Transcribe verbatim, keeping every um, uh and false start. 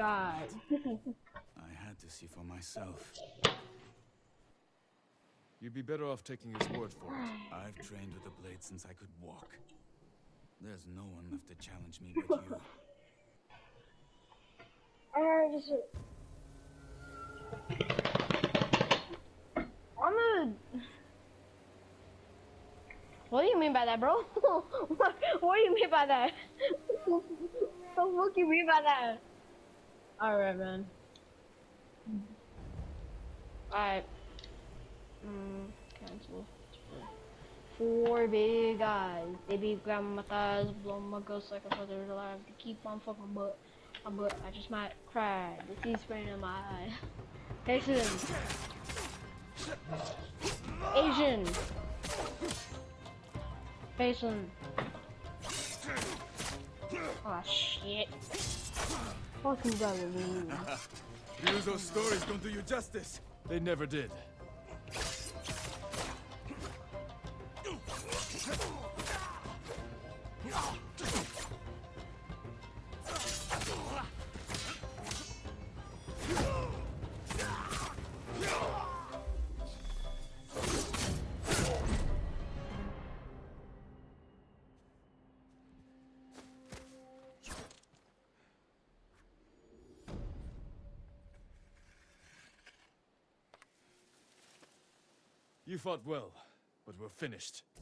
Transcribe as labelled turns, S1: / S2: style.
S1: god.
S2: I had to see for myself. You'd be better off taking his word for it. I've trained with the blade since I could walk. There's no one left to challenge me but you.
S1: Alright, just... I'm gonna... What do you mean by that, bro? what, what do you mean by that? What the fuck you mean by that? Alright, man. Alright. Mm, cancel. Four big guys. They be grabbing my thighs, blowing my guts like a feather alive to keep on fucking butt. My butt, I just might cry. The teeth spraying in my eye. Asian. Asian. Asian. Oh shit. Fucking brother, me.
S2: Ryuzo's stories don't do you justice. They never did. You fought well, but we're finished.